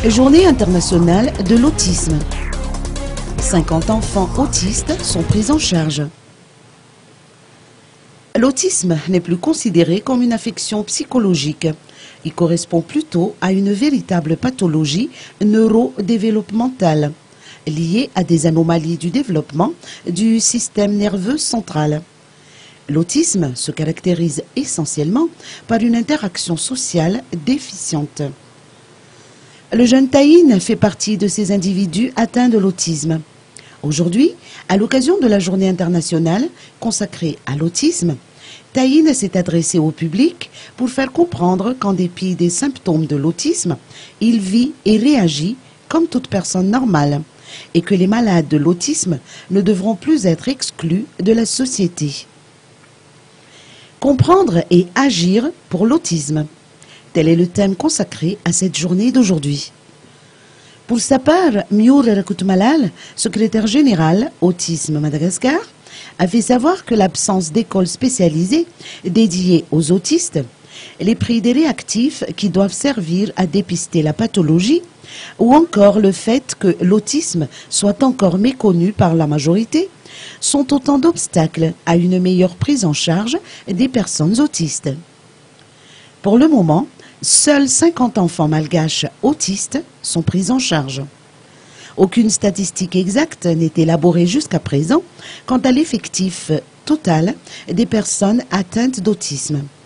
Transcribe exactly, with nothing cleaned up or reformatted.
Journée internationale de l'autisme. cinquante enfants autistes sont pris en charge. L'autisme n'est plus considéré comme une affection psychologique. Il correspond plutôt à une véritable pathologie neurodéveloppementale liée à des anomalies du développement du système nerveux central. L'autisme se caractérise essentiellement par une interaction sociale déficiente. Le jeune Taïn fait partie de ces individus atteints de l'autisme. Aujourd'hui, à l'occasion de la journée internationale consacrée à l'autisme, Taïn s'est adressé au public pour faire comprendre qu'en dépit des symptômes de l'autisme, il vit et réagit comme toute personne normale et que les malades de l'autisme ne devront plus être exclus de la société. Comprendre et agir pour l'autisme. Tel est le thème consacré à cette journée d'aujourd'hui. Pour sa part, Miour Rakoutmalal, secrétaire général Autisme Madagascar, a fait savoir que l'absence d'écoles spécialisées dédiées aux autistes, les prix des réactifs qui doivent servir à dépister la pathologie, ou encore le fait que l'autisme soit encore méconnu par la majorité, sont autant d'obstacles à une meilleure prise en charge des personnes autistes. Pour le moment, seuls cinquante enfants malgaches autistes sont pris en charge. Aucune statistique exacte n'est élaborée jusqu'à présent quant à l'effectif total des personnes atteintes d'autisme.